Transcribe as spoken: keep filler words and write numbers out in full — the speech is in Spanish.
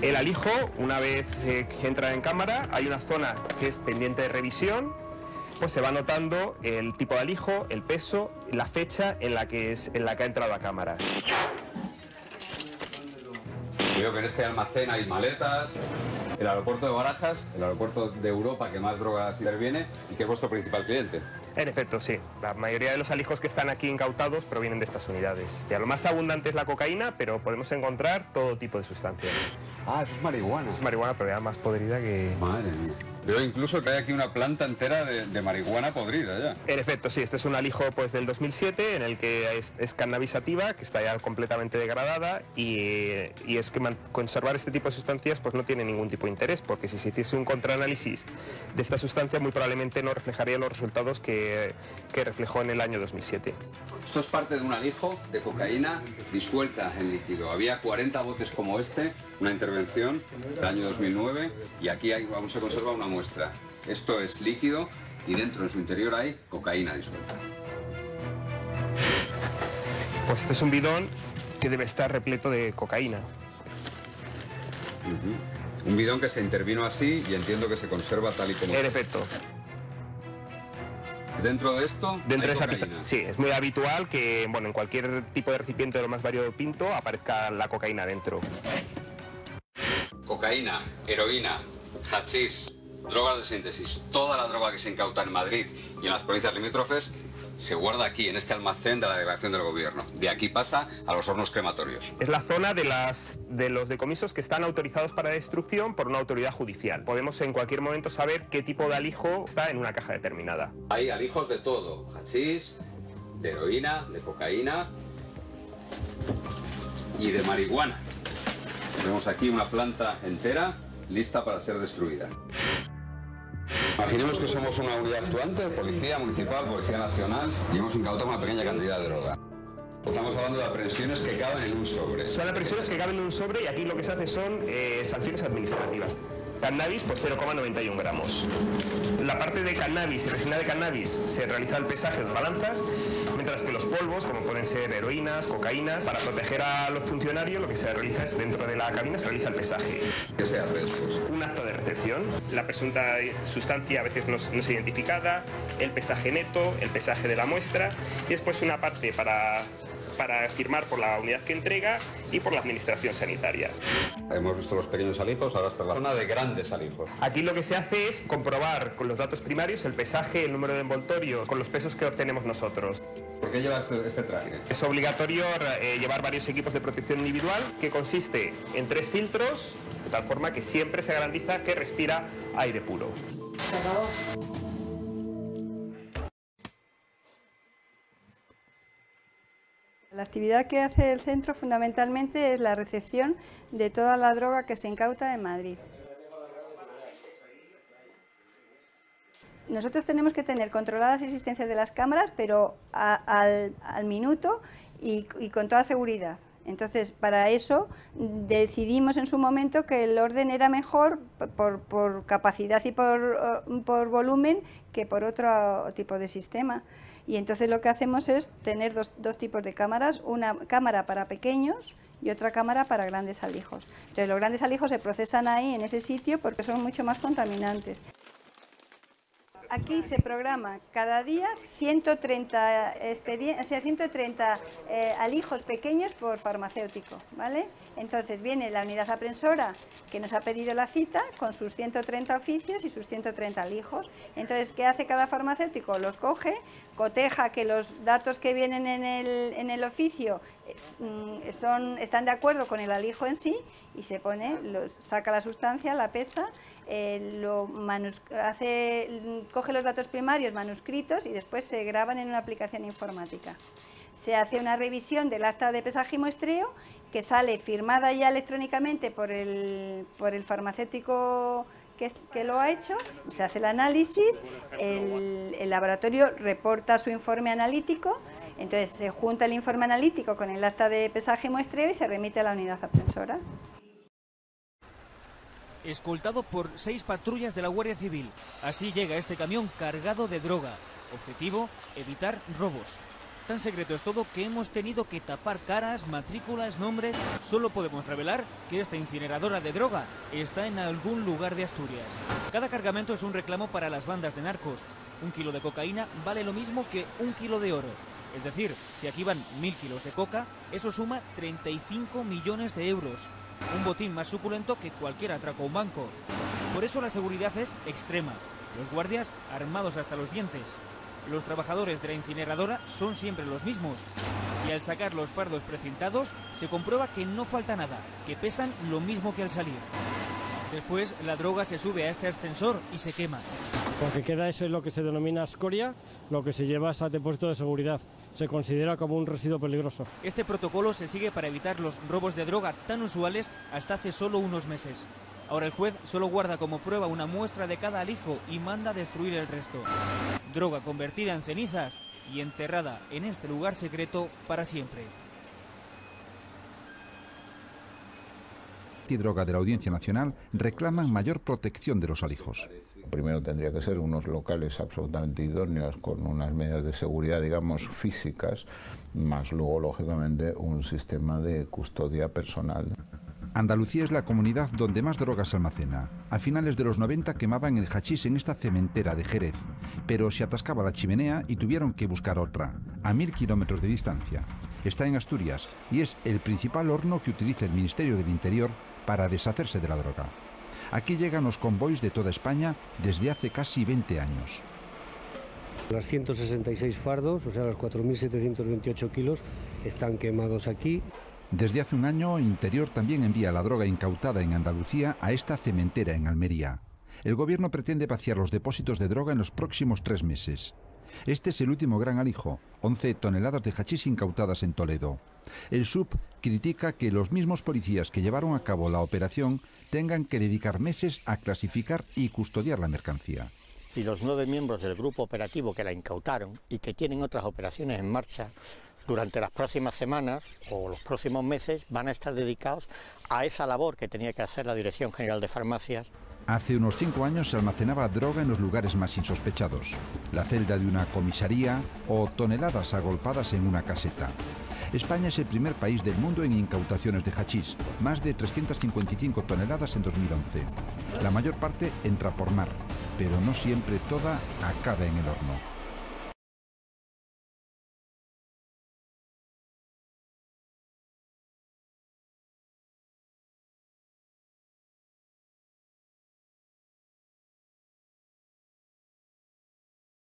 El alijo, una vez eh, que entra en cámara, hay una zona que es pendiente de revisión, pues se va anotando el tipo de alijo, el peso, la fecha en la que, es, en la que ha entrado a cámara. Veo que en este almacén hay maletas. El aeropuerto de Barajas, el aeropuerto de Europa que más drogas interviene y que es vuestro principal cliente. En efecto, sí. La mayoría de los alijos que están aquí incautados provienen de estas unidades. Ya lo más abundante es la cocaína, pero podemos encontrar todo tipo de sustancias. Ah, eso es marihuana. Es marihuana, pero ya más podrida que... Madre mía. Veo incluso que hay aquí una planta entera de, de marihuana podrida ya. En efecto, sí. Este es un alijo pues, del dos mil siete en el que es, es cannabis sativa, que está ya completamente degradada y, y es que man, conservar este tipo de sustancias pues, no tiene ningún tipo de interés, porque si se hiciese un contraanálisis de esta sustancia muy probablemente no reflejaría los resultados que, que reflejó en el año dos mil siete. Esto es parte de un alijo de cocaína disuelta en líquido. Había cuarenta botes como este, una intervención del año dos mil nueve, y aquí hay, vamos a conservar una muestra. Esto es líquido y dentro, en su interior, hay cocaína disuelta. Pues este es un bidón que debe estar repleto de cocaína. Uh-huh. Un bidón que se intervino así y entiendo que se conserva tal y como... En efecto. Dentro de esto Dentro hay de cocaína. Esa, sí, es muy habitual que bueno, en cualquier tipo de recipiente de lo más variopinto aparezca la cocaína dentro. Cocaína, heroína, hachís, drogas de síntesis, toda la droga que se incauta en Madrid y en las provincias limítrofes se guarda aquí, en este almacén de la delegación del gobierno. De aquí pasa a los hornos crematorios. Es la zona de, las, de los decomisos que están autorizados para destrucción por una autoridad judicial. Podemos en cualquier momento saber qué tipo de alijo está en una caja determinada. Hay alijos de todo, hachís, de heroína, de cocaína y de marihuana. Tenemos aquí una planta entera lista para ser destruida. Imaginemos que somos una unidad actuante, policía municipal, policía nacional, y hemos incautado una pequeña cantidad de droga. Estamos hablando de aprehensiones que caben en un sobre. Son aprehensiones que caben en un sobre y aquí lo que se hace son eh, sanciones administrativas. Cannabis, pues cero coma noventa y uno gramos. La parte de cannabis y resina de cannabis se realiza el pesaje de balanzas, mientras que los polvos, como pueden ser heroínas, cocaínas, para proteger a los funcionarios lo que se realiza es dentro de la cabina se realiza el pesaje. ¿Qué se hace después? Un acto de recepción, la presunta sustancia a veces no, no es identificada, el pesaje neto, el pesaje de la muestra y después una parte para... para firmar por la unidad que entrega y por la administración sanitaria. Hemos visto los pequeños alijos, ahora está la zona de grandes alijos. Aquí lo que se hace es comprobar con los datos primarios el pesaje, el número de envoltorio, con los pesos que obtenemos nosotros. ¿Por qué lleva este, este traje? Sí. Es obligatorio eh, llevar varios equipos de protección individual, que consiste en tres filtros, de tal forma que siempre se garantiza que respira aire puro. ¿Se acabó? La actividad que hace el centro fundamentalmente es la recepción de toda la droga que se incauta en Madrid. Nosotros tenemos que tener controladas las existencias de las cámaras, pero a, al, al minuto y, y con toda seguridad. Entonces, para eso decidimos en su momento que el orden era mejor por, por capacidad y por, por volumen que por otro tipo de sistema. Y entonces lo que hacemos es tener dos, dos tipos de cámaras, una cámara para pequeños y otra cámara para grandes alijos. Entonces los grandes alijos se procesan ahí en ese sitio porque son mucho más contaminantes. Aquí se programa cada día ciento treinta, o sea, ciento treinta eh, alijos pequeños por farmacéutico, ¿vale? Entonces viene la unidad aprensora que nos ha pedido la cita con sus ciento treinta oficios y sus ciento treinta alijos. Entonces, ¿qué hace cada farmacéutico? Los coge, coteja que los datos que vienen en el, en el oficio son, están de acuerdo con el alijo en sí y se pone, los, saca la sustancia, la pesa, eh, lo manus, hace, coge los datos primarios manuscritos y después se graban en una aplicación informática. Se hace una revisión del acta de pesaje y muestreo que sale firmada ya electrónicamente por el, por el farmacéutico que, es, que lo ha hecho, se hace el análisis, el, el laboratorio reporta su informe analítico, entonces se junta el informe analítico con el acta de pesaje y muestreo y se remite a la unidad aprensora. Escoltado por seis patrullas de la Guardia Civil. Así llega este camión cargado de droga. Objetivo, evitar robos. Tan secreto es todo que hemos tenido que tapar caras, matrículas, nombres. Solo podemos revelar que esta incineradora de droga está en algún lugar de Asturias. Cada cargamento es un reclamo para las bandas de narcos. Un kilo de cocaína vale lo mismo que un kilo de oro. Es decir, si aquí van mil kilos de coca, eso suma treinta y cinco millones de euros. Un botín más suculento que cualquier atraco a un banco. Por eso la seguridad es extrema. Los guardias armados hasta los dientes. Los trabajadores de la incineradora son siempre los mismos. Y al sacar los fardos precintados, se comprueba que no falta nada, que pesan lo mismo que al salir. Después, la droga se sube a este ascensor y se quema. Lo que queda es lo que se denomina escoria, lo que se lleva es al depósito de seguridad. Se considera como un residuo peligroso. Este protocolo se sigue para evitar los robos de droga tan usuales hasta hace solo unos meses. Ahora el juez solo guarda como prueba una muestra de cada alijo y manda destruir el resto. Droga convertida en cenizas y enterrada en este lugar secreto para siempre. Antidroga de la Audiencia Nacional reclaman mayor protección de los alijos. Primero tendría que ser unos locales absolutamente idóneos con unas medidas de seguridad, digamos, físicas, más luego, lógicamente, un sistema de custodia personal. Andalucía es la comunidad donde más droga se almacena. A finales de los noventa quemaban el hachís en esta cementera de Jerez, pero se atascaba la chimenea y tuvieron que buscar otra, a mil kilómetros de distancia. Está en Asturias y es el principal horno que utiliza el Ministerio del Interior para deshacerse de la droga. Aquí llegan los convoys de toda España desde hace casi veinte años. Los ciento sesenta y seis fardos, o sea, los cuatro mil setecientos veintiocho kilos, están quemados aquí. Desde hace un año, Interior también envía la droga incautada en Andalucía a esta cementera en Almería. El gobierno pretende vaciar los depósitos de droga en los próximos tres meses. Este es el último gran alijo, once toneladas de hachís incautadas en Toledo. El S U P critica que los mismos policías que llevaron a cabo la operación tengan que dedicar meses a clasificar y custodiar la mercancía. Y los nueve miembros del grupo operativo que la incautaron y que tienen otras operaciones en marcha durante las próximas semanas o los próximos meses van a estar dedicados a esa labor que tenía que hacer la Dirección General de Farmacias. Hace unos cinco años se almacenaba droga en los lugares más insospechados, la celda de una comisaría o toneladas agolpadas en una caseta. España es el primer país del mundo en incautaciones de hachís, más de trescientas cincuenta y cinco toneladas en dos mil once. La mayor parte entra por mar, pero no siempre toda acaba en el horno.